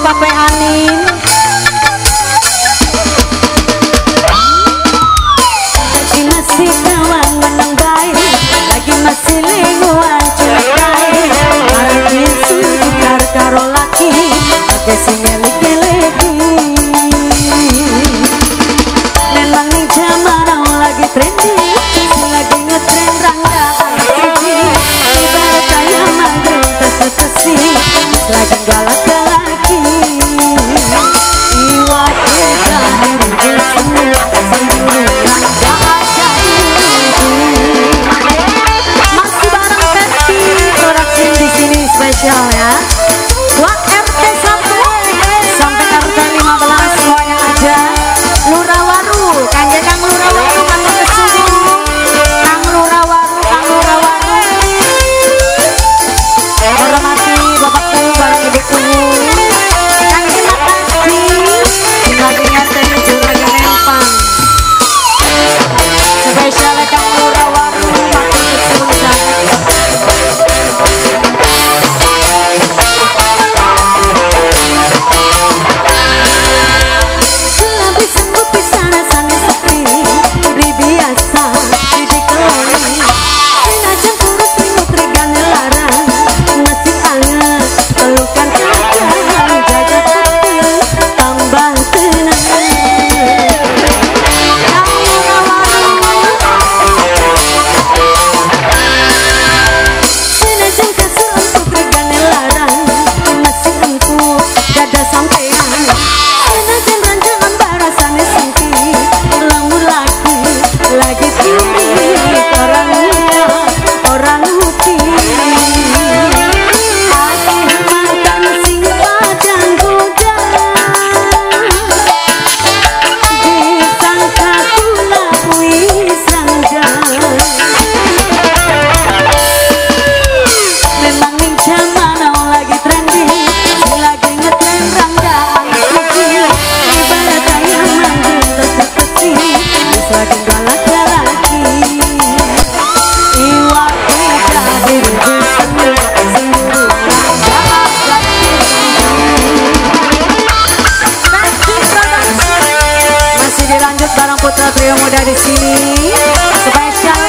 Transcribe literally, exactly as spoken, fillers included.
Pape Anin. Lagi masih kawan menang baik, lagi masih lingkungan cukai. Hari isu dikar karo laki, pakai si ngeliki-liki. Memang nih zaman lagi trending, lagi ngetren ranggaan tinggi. Ibarat kayak manggil tes-tesi, lagi galak-galaki. Iwa kita diri semua, sendiri ranggaan jadi. Masih bareng Teti Production di sini spesial ya. Buat R T satu sampai R T lima belas semuanya aja. Lurah Waru, kanjeng Kang Lurah Waru, Kang Kesubuh, Kang Lurah Waru, Kang Lurah Waru. Hormati bapakku, bareng ibuku. Kang terima kasih. Lagi nganterin juragan empang. Spesial Kang Lurah Waru, Kang Kesubuh. Putra Trio Muda di sini spesial